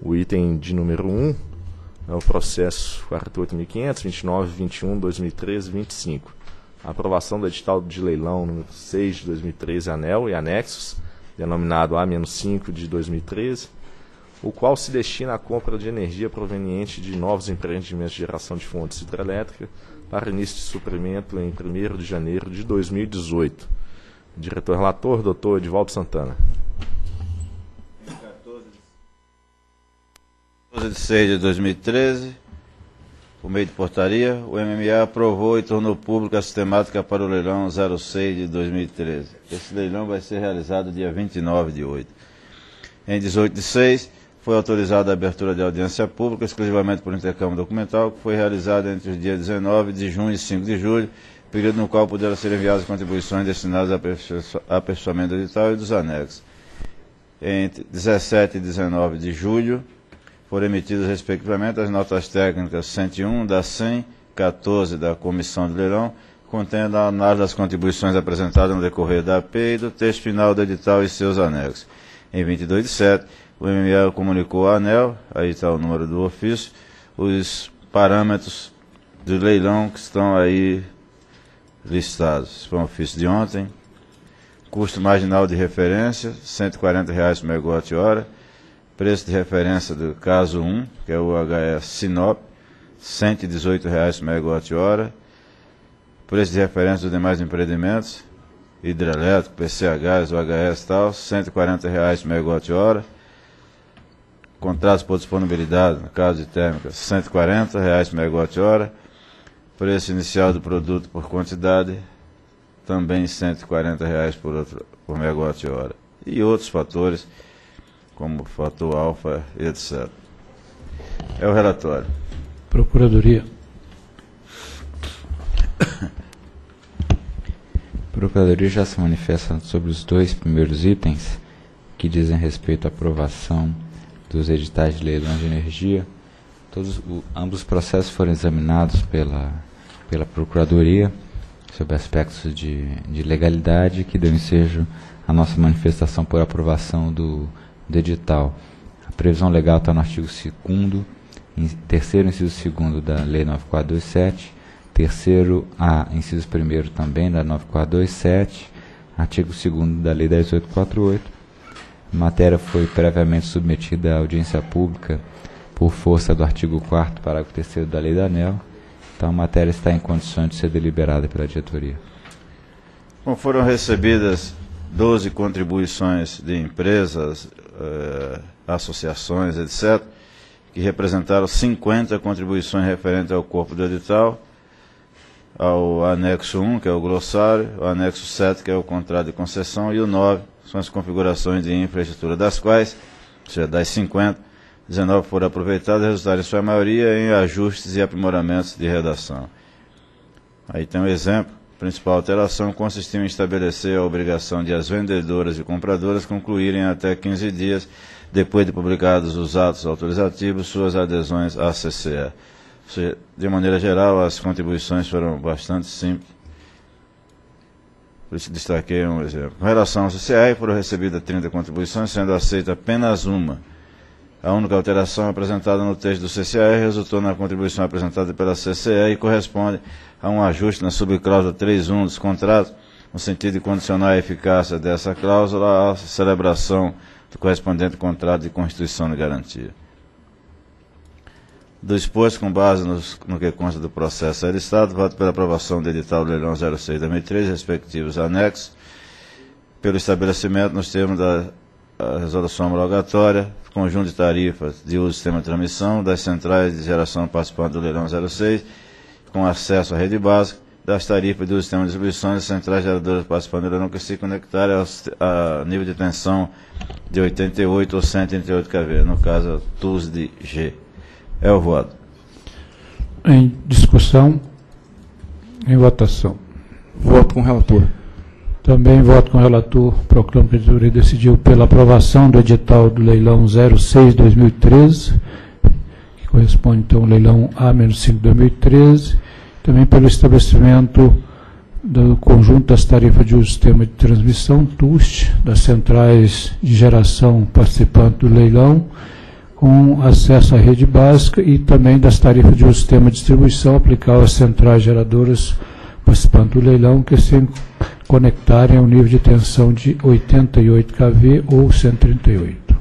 O item de número 1 é o processo 48.500, 29.21, 2013-25. A aprovação do edital de leilão número 6 de 2013, ANEEL e anexos, denominado A-5 de 2013, o qual se destina à compra de energia proveniente de novos empreendimentos de geração de fontes hidrelétricas para início de suprimento em 1º de janeiro de 2018. Diretor relator, doutor Edivaldo Santana. 14 de 6 de 2013, por meio de portaria, o MMA aprovou e tornou pública a sistemática para o leilão 06 de 2013. Esse leilão vai ser realizado dia 29 de 8. Em 18 de 6, foi autorizada a abertura de audiência pública exclusivamente por intercâmbio documental, que foi realizada entre os dias 19 de junho e 5 de julho, período no qual puderam ser enviadas contribuições destinadas a aperfeiçoamento do edital e dos anexos. Entre 17 e 19 de julho, foram emitidas, respectivamente, as notas técnicas 101 da SEM, 14 da Comissão de Leilão, contendo a análise das contribuições apresentadas no decorrer da AP e do texto final do edital e seus anexos. Em 22 de 7, o MMA comunicou à ANEEL, aí está o número do ofício, os parâmetros do leilão que estão aí listados. Foi um ofício de ontem. Custo marginal de referência, R$ 140 por megawatt-hora. Preço de referência do caso 1, que é o HS Sinop, R$ 118 por megawatt-hora. Preço de referência dos demais empreendimentos, hidrelétrico, PCH, OHS e tal, R$ 140 por megawatt-hora. Contratos por disponibilidade, no caso de térmica, R$ 140 por megawatt-hora. Preço inicial do produto por quantidade, também R$ 140 por megawatt-hora. E outros fatores, como fator alfa, etc. É o relatório. Procuradoria. A Procuradoria já se manifesta sobre os dois primeiros itens, que dizem respeito à aprovação dos editais de leilão de energia. Ambos os processos foram examinados pela Procuradoria sobre aspectos de legalidade, que deu ensejo à nossa manifestação por aprovação do edital. A previsão legal está no artigo 2º, terceiro inciso 2º da Lei 9427, terceiro inciso 1º também da 9427, artigo 2º da Lei 10848. A matéria foi previamente submetida à audiência pública por força do artigo 4º, parágrafo 3º da Lei da ANEEL. Então a matéria está em condições de ser deliberada pela diretoria. Bom, foram recebidas 12 contribuições de empresas, associações, etc., que representaram 50 contribuições referentes ao corpo do edital, ao anexo 1, que é o glossário, o anexo 7, que é o contrato de concessão, e o 9 são as configurações de infraestrutura, das quais, ou seja, das 50, 19 foram aproveitadas e resultaram, em sua maioria, em ajustes e aprimoramentos de redação. Aí tem um exemplo. A principal alteração consistiu em estabelecer a obrigação de as vendedoras e compradoras concluírem até 15 dias, depois de publicados os atos autorizativos, suas adesões à CCE. Ou seja, de maneira geral, as contribuições foram bastante simples. Por isso destaquei um exemplo. Com relação ao CCE, foram recebidas 30 contribuições, sendo aceita apenas uma. A única alteração apresentada no texto do CCE resultou na contribuição apresentada pela CCE e corresponde a um ajuste na subcláusula 3.1 dos contratos, no sentido de condicionar a eficácia dessa cláusula à celebração do correspondente contrato de constituição de garantia. Do exposto, com base no que consta do processo aí listado, voto pela aprovação do edital do leilão 06/2013, respectivos anexos, pelo estabelecimento, nos termos da resolução homologatória, conjunto de tarifas de uso do sistema de transmissão das centrais de geração participantes do leilão 06, com acesso à rede básica, das tarifas de uso do sistema de distribuição das centrais geradoras participantes do leilão que se conectarem a nível de tensão de 88 ou 138 kV, no caso, TUS de G. É o voto. Em discussão, em votação. Voto com o relator. Também voto com o relator. Proclamo que a diretoria decidiu pela aprovação do edital do leilão 06/2013, que corresponde então ao leilão A-5/2013, também pelo estabelecimento do conjunto das tarifas de uso do sistema de transmissão, TUST, das centrais de geração participantes do leilão, com acesso à rede básica e também das tarifas de uso do sistema de distribuição aplicável às centrais geradoras participantes do leilão que se conectarem ao nível de tensão de 88 kV ou 138.